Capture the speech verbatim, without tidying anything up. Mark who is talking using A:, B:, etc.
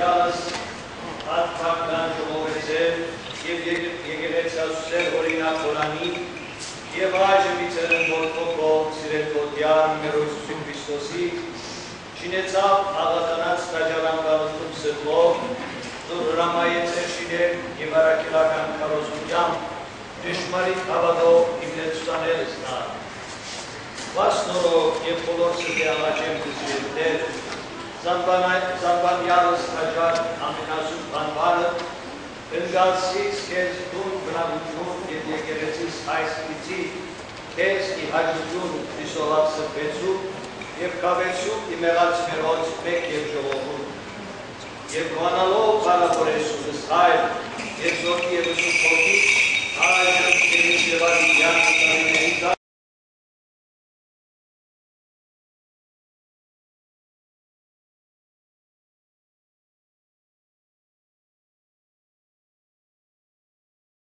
A: յալս հատկական ժողովեցել և եկեղեցասուսել օրինակ Հորանի և այժմ իցերն որդոքով սիրել ոտյան մեր Հիսուսի Քրիստոսի շինեցավ աղատանած տաջարան գաղթում սրտով զոր հրամայեցել շինել և առաքելական քարոզությամբ ճշմարիտ հավատով իբնեցուցանել նա Վասնորով և բոլոր սրտի աղաչեմ դզիրներ Զանբանյալս տաջար ամենասուր բանվանը ընգացից կեզ դուն բնավություն և եկեղեցիս այս իցի կեզ ի հաջություն դիսողակ սրպեցու և կավեցու իմեղած մերոց մեկ և ժողողում և գանալով բարավորեսունս հայր և զորքի և ուսում փոքի այժմ կերիս և ադիյան